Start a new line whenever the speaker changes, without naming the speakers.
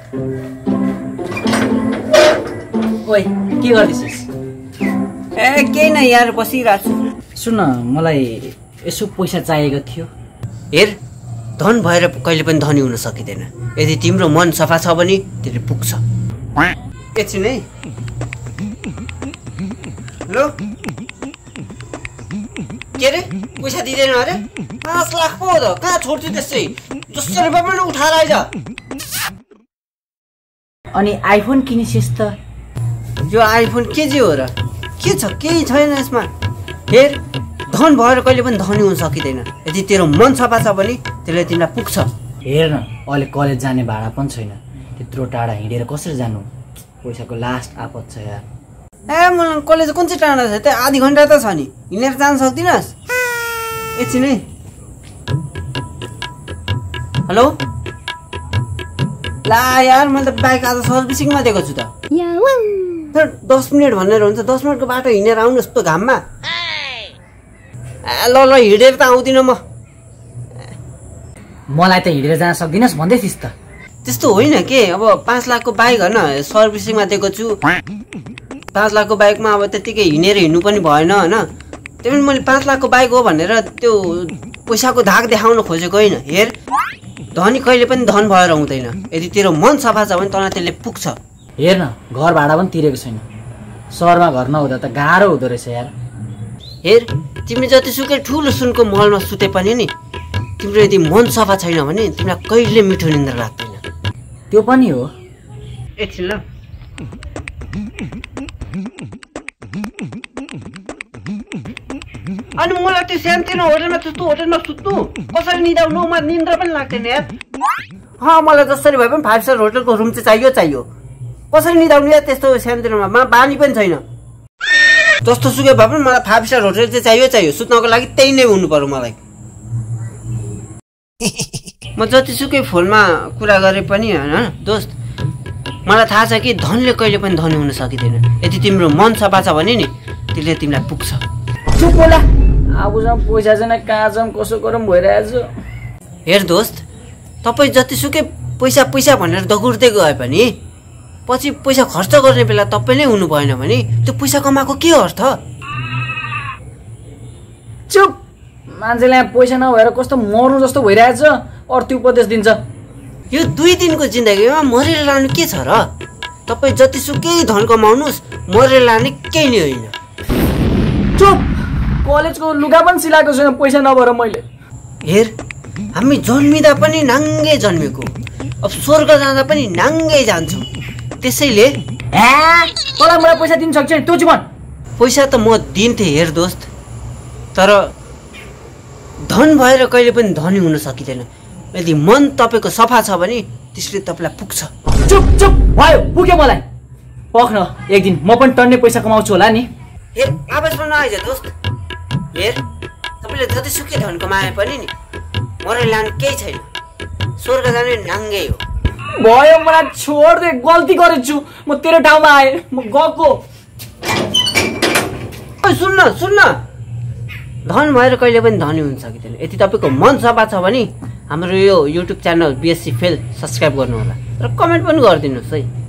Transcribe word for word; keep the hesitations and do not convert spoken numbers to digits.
ओइ के गर्दैछस्?
ए केही न यार बसिरहेको छु।
सुन मलाई यसो पैसा चाहिएको थियो।
हेर धन भएर कहिले पनि धनी हुन सकिँदैन। यदि तिम्रो मन सफा छ भने त्यसले पुग्छ। एकछिन है। लो के रे पैसा दिँदैन अरे? पाँच लाख पो हो त कहाँ छोड्छु त्यसै? जसरी भए पनि उठाएर आइज।
अनि आइफोन किनिसिस् त?
यो आइफोन के चाहिँ हो र? के छ? केही छैन यसमा। हेर धन भएर कहिले पनि धनी हुन सकिँदैन। यदि तेरो मन सफा छ भने त्यसले तिमीलाई पुग्छ।
हेर न अहिले कलेज जाने भाडा पनि छैन। त्यत्रो टाढा हिँडेर कसरी जानु? पैसाको लास्ट आपत छ यार।
ए मलाई कलेज कुन चाहिँ टाढा छ? त्यो आधी घन्टा त छ नि, हिँडेर जान सक्दिनस्? एकछिन है। हेलो ला यार मैले त बाइक आज सर्भिसिङमा दिएको छु त। तर दस मिनट भनेर हुन्छ, दस मिनटको बाटो हिँडेर आउनु यस्तो घाममा। ल ल हिँडेर त आउँदिनँ म।
मलाई त हिँडेर जान सक्दिनस् भन्दै थिइस् त।
त्यस्तो होइन के, अब पाँच लाखको बाइक होइन सर्भिसिङमा दिएको छु। पाँच लाखको बाइकमा अब त्यतिकै हिँडेर हिँड्नु पनि भएन होइन। त्यही पनि मैले पाँच लाखको बाइक हो भनेर त्यो पैसाको धाक देखाउन खोजेको होइन। हेर धनी कहिले पनि धन भएर हुँदैन। यदि तेरो मन सफा छ भने तँलाई त्यसले पुग्छ।
हेर न घर भाडा पनि तिरेको छैन। सहरमा घर नहुँदा त गाह्रो हुँदो रहेछ यार।
हेर तिमी जतिसुकै ठुलो सुनको महलमा सुते पनि नि तिम्रो यदि मन सफा छैन भने तिमीलाई कहिले मिठो निन्द्रा लाग्दैन।
त्यो पनि हो।
एकछिन ल। अनि मलाई त्यो सानोतिनो होटलमा त्यस्तो होटलमा सुत्नु कसरी निदाउनु? मलाई निन्द्रा पनि लाग्दैन यार। अँ मलाई जसरी भए पनि फाइभ स्टार होटलको रुम चाहिँ चाहियो चाहियो। कसरी निदाउनु यार त्यस्तो सानोतिनोमा? मा बानी पनि छैन। जस्तो सुकै भए पनि मलाई फाइभ स्टार होटल चाहिँ चाहियो चाहियो। सुत्नको लागि त्यही नै हुनु पर्यो मलाई। म जतिसुकै फोनमा कुरा गरे पनि होइन दोस्त, मलाई थाहा छ कि धनले कहिले पनि धनी हुन सकिँदैन। यदि तिम्रो मन सफा छ भने नि त्यसले तिमीलाई पुग्छ।
चुप होला। आफूसँग पैसा छैन कहाँ जाउँ कसो गरौँ भइरहेछ।
हेर दोस्त तपाईँ जतिसुकै पैसा पैसा भनेर दगुर्दै गए पनि पछि पैसा खर्च गर्ने बेला तपाईँ नै हुनु भएन भने त्यो पैसा कमाएको के अर्थ?
चुप। मान्छेलाई पैसा नभएर कस्तो मर्नु जस्तो भइरहेछ। अर्थी उपदेश दिन्छ।
यो दुई दिनको जिन्दगीमा मरेर लानु के छ र? तपाईँ जतिसुकै धन कमाउनुहोस् मरेर लाने केही नै होइन।
चुप। कलेजको लुगा पनि सिलाएको छैन पैसा नभएर मैले।
हेर हामी जन्मिँदा पनि नाङ्गे जन्मेको, अब स्वर्ग जाँदा पनि नाङ्गे जान्छौँ। त्यसैले
तँलाई मलाई पैसा दिन सक्छ नि? त्यो चाहिँ भन्।
पैसा त म दिन्थेँ हेर दोस्त, तर धन भएर कहिले पनि धनी हुन सकिँदैन। यदि मन तपाईँको सफा छ भने त्यसले तपाईँलाई पुग्छ।
चुप चुप भयो, पुग्यो मलाई। पख्न एक दिन म पनि टन्ने पैसा कमाउँछु होला नि।
हेर आवाजमा नआइज दोस्त। हेर तपाईँले जतिसुकै धन कमाए पनि नि मरेर लानु केही छैन। स्वर्ग जाने नाङ्गै हो।
भयो मलाई छोड दे, गल्ती गरेछु म तेरो ठाउँमा आएँ म गएको।
सुन्न सुन्न धन भएर कहिले पनि धनी हुन सकिँदैन। यदि तपाईँको मन सफा छ भने हाम्रो यो YouTube channel BSc fail subscribe गर्नु होला र कमेन्ट पनि गरिदिनुहोस् है।